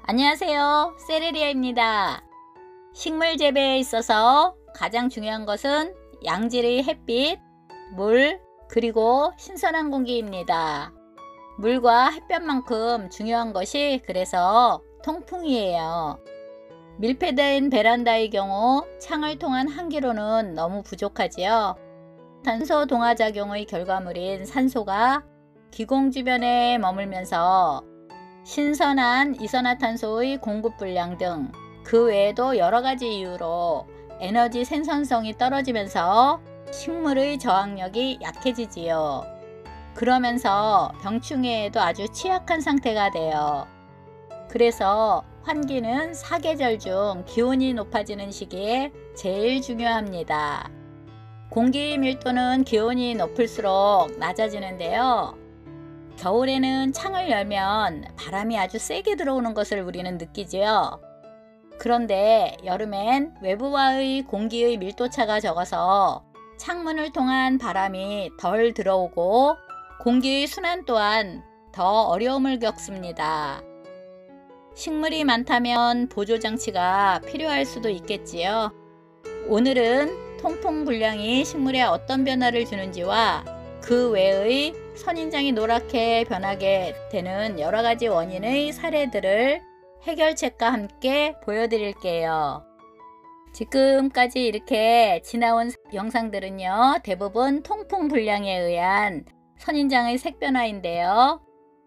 안녕하세요, 세레리아입니다. 식물 재배에 있어서 가장 중요한 것은 양질의 햇빛, 물, 그리고 신선한 공기입니다. 물과 햇볕만큼 중요한 것이 그래서 통풍이에요. 밀폐된 베란다의 경우 창을 통한 한기로는 너무 부족하지요. 탄소 동화작용의 결과물인 산소가 기공 주변에 머물면서 신선한 이산화탄소의 공급 불량 등 그 외에도 여러가지 이유로 에너지 생산성이 떨어지면서 식물의 저항력이 약해지지요. 그러면서 병충해에도 아주 취약한 상태가 돼요. 그래서 환기는 사계절 중 기온이 높아지는 시기에 제일 중요합니다. 공기 밀도는 기온이 높을수록 낮아지는데요. 겨울에는 창을 열면 바람이 아주 세게 들어오는 것을 우리는 느끼지요. 그런데 여름엔 외부와의 공기의 밀도차가 적어서 창문을 통한 바람이 덜 들어오고 공기의 순환 또한 더 어려움을 겪습니다. 식물이 많다면 보조장치가 필요할 수도 있겠지요. 오늘은 통풍 불량이 식물에 어떤 변화를 주는지와 그 외의 선인장이 노랗게 변하게 되는 여러가지 원인의 사례들을 해결책과 함께 보여드릴게요. 지금까지 이렇게 지나온 영상들은요, 대부분 통풍 불량에 의한 선인장의 색변화인데요.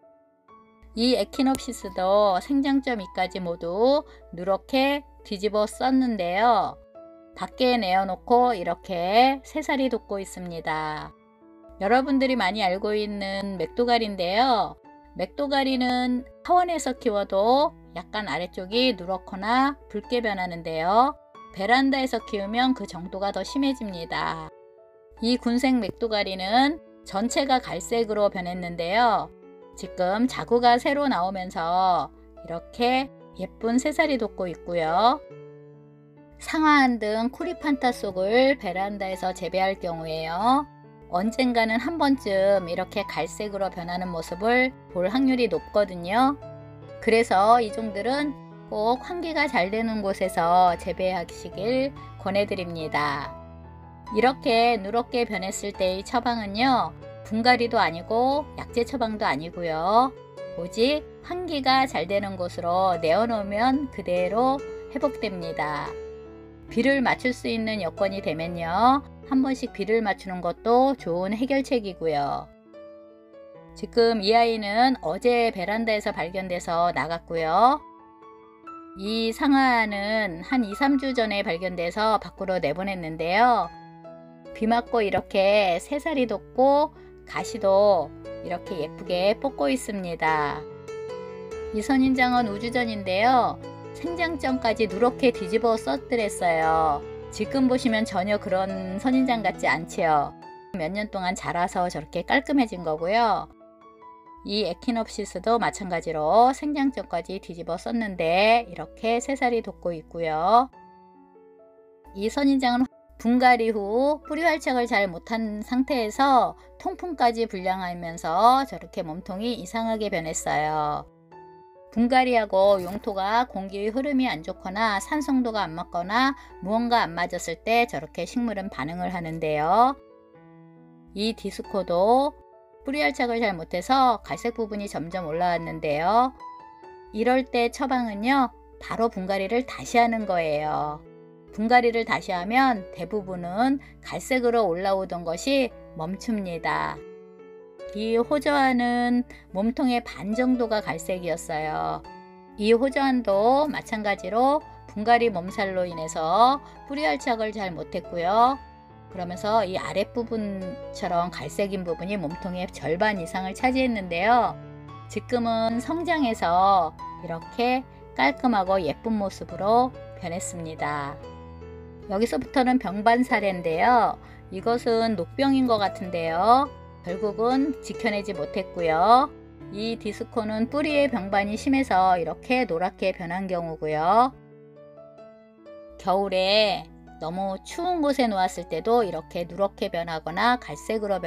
이 에키놉시스도 생장점 위까지 모두 누렇게 뒤집어 썼는데요. 밖에 내어놓고 이렇게 새살이 돋고 있습니다. 여러분들이 많이 알고 있는 맥도가리인데요. 맥도가리는 하원에서 키워도 약간 아래쪽이 누렇거나 붉게 변하는데요. 베란다에서 키우면 그 정도가 더 심해집니다. 이 군색 맥도가리는 전체가 갈색으로 변했는데요. 지금 자구가 새로 나오면서 이렇게 예쁜 새살이 돋고 있고요. 상아안 등 쿠리판타 속을 베란다에서 재배할 경우에요. 언젠가는 한 번쯤 이렇게 갈색으로 변하는 모습을 볼 확률이 높거든요. 그래서 이 종들은 꼭 환기가 잘 되는 곳에서 재배하시길 권해드립니다. 이렇게 누렇게 변했을 때의 처방은요, 분갈이도 아니고 약재 처방도 아니고요. 오직 환기가 잘 되는 곳으로 내어놓으면 그대로 회복됩니다. 비를 맞출 수 있는 여건이 되면요, 한 번씩 비를 맞추는 것도 좋은 해결책이고요. 지금 이 아이는 어제 베란다에서 발견돼서 나갔고요. 이 상아는 한 2-3주 전에 발견돼서 밖으로 내보냈는데요. 비 맞고 이렇게 새살이 돋고 가시도 이렇게 예쁘게 뻗고 있습니다. 이 선인장은 우주전인데요. 생장점까지 누렇게 뒤집어 썼더랬어요. 지금 보시면 전혀 그런 선인장 같지 않지요. 몇 년 동안 자라서 저렇게 깔끔해진 거고요. 이 에키놉시스도 마찬가지로 생장점까지 뒤집어 썼는데 이렇게 새살이 돋고 있고요. 이 선인장은 분갈이 후 뿌리 활착을 잘 못한 상태에서 통풍까지 불량하면서 저렇게 몸통이 이상하게 변했어요. 분갈이하고 용토가 공기의 흐름이 안 좋거나 산성도가 안 맞거나 무언가 안 맞았을 때 저렇게 식물은 반응을 하는데요. 이 디스코도 뿌리 활착을 잘 못해서 갈색 부분이 점점 올라왔는데요. 이럴 때 처방은요, 바로 분갈이를 다시 하는 거예요. 분갈이를 다시 하면 대부분은 갈색으로 올라오던 것이 멈춥니다. 이 호저안은 몸통의 반 정도가 갈색이었어요. 이 호저안도 마찬가지로 분갈이 몸살로 인해서 뿌리 활착을 잘 못했고요. 그러면서 이 아랫부분처럼 갈색인 부분이 몸통의 절반 이상을 차지했는데요. 지금은 성장해서 이렇게 깔끔하고 예쁜 모습으로 변했습니다. 여기서부터는 병반 사례인데요. 이것은 녹병인 것 같은데요. 결국은 지켜내지 못했고요. 이 디스코는 뿌리의 병반이 심해서 이렇게 노랗게 변한 경우고요. 겨울에 너무 추운 곳에 놓았을 때도 이렇게 누렇게 변하거나 갈색으로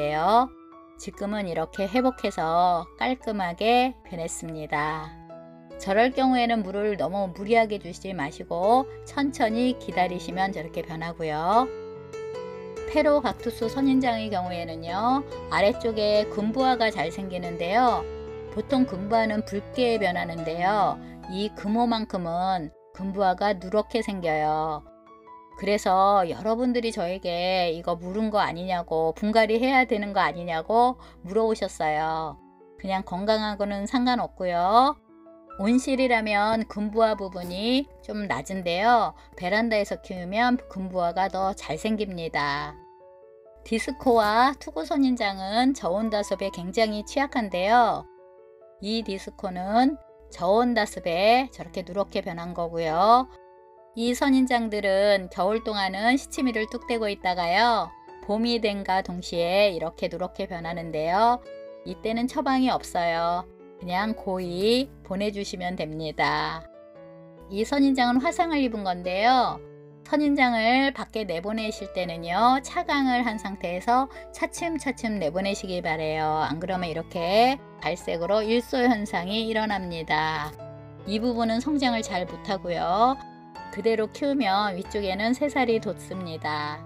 변하는데요. 지금은 이렇게 회복해서 깔끔하게 변했습니다. 저럴 경우에는 물을 너무 무리하게 주시지 마시고 천천히 기다리시면 저렇게 변하고요. 페로각투스 선인장의 경우에는요, 아래쪽에 금부화가 잘 생기는데요. 보통 금부화는 붉게 변하는데요. 이 금호만큼은 금부화가 누렇게 생겨요. 그래서 여러분들이 저에게 이거 물은 거 아니냐고, 분갈이 해야 되는 거 아니냐고 물어오셨어요. 그냥 건강하고는 상관없고요. 온실이라면 금부화 부분이 좀 낮은데요. 베란다에서 키우면 금부화가 더 잘 생깁니다. 디스코와 투구 선인장은 저온다습에 굉장히 취약한데요. 이 디스코는 저온다습에 저렇게 누렇게 변한 거고요. 이 선인장들은 겨울 동안은 시치미를 뚝 떼고 있다가요, 봄이 된과 동시에 이렇게 누렇게 변하는데요. 이때는 처방이 없어요. 그냥 고이 보내주시면 됩니다. 이 선인장은 화상을 입은 건데요. 선인장을 밖에 내보내실 때는요, 차강을 한 상태에서 차츰차츰 내보내시기 바래요. 안 그러면 이렇게 갈색으로 일소 현상이 일어납니다. 이 부분은 성장을 잘 못하고요. 그대로 키우면 위쪽에는 새살이 돋습니다.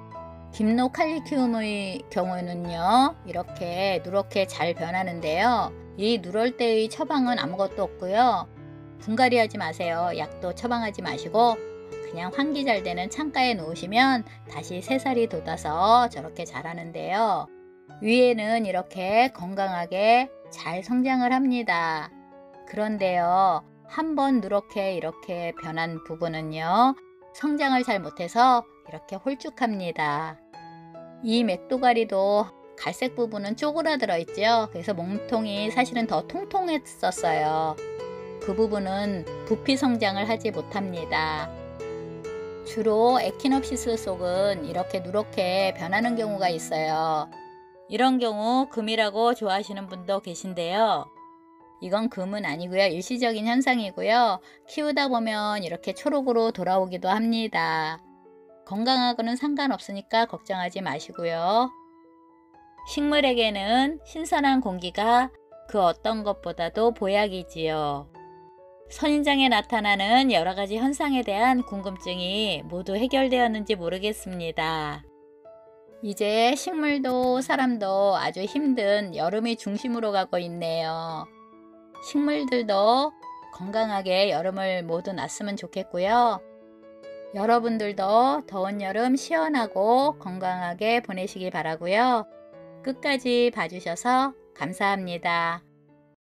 딥노칼리큐움의 경우는요, 이렇게 누렇게 잘 변하는데요. 이 누럴 때의 처방은 아무것도 없고요. 분갈이 하지 마세요. 약도 처방하지 마시고 그냥 환기 잘 되는 창가에 놓으시면 다시 새살이 돋아서 저렇게 자라는데요. 위에는 이렇게 건강하게 잘 성장을 합니다. 그런데요, 한번 누렇게 이렇게 변한 부분은요, 성장을 잘 못해서 이렇게 홀쭉합니다. 이 맥도가리도 갈색 부분은 쪼그라들어 있죠. 그래서 몸통이 사실은 더 통통했었어요. 그 부분은 부피 성장을 하지 못합니다. 주로 에키놉시스 속은 이렇게 누렇게 변하는 경우가 있어요. 이런 경우 금이라고 좋아하시는 분도 계신데요. 이건 금은 아니고요. 일시적인 현상이고요. 키우다 보면 이렇게 초록으로 돌아오기도 합니다. 건강하고는 상관없으니까 걱정하지 마시고요. 식물에게는 신선한 공기가 그 어떤 것보다도 보약이지요. 선인장에 나타나는 여러 가지 현상에 대한 궁금증이 모두 해결되었는지 모르겠습니다. 이제 식물도 사람도 아주 힘든 여름이 중심으로 가고 있네요. 식물들도 건강하게 여름을 모두 났으면 좋겠고요. 여러분들도 더운 여름 시원하고 건강하게 보내시기 바라고요. 끝까지 봐주셔서 감사합니다.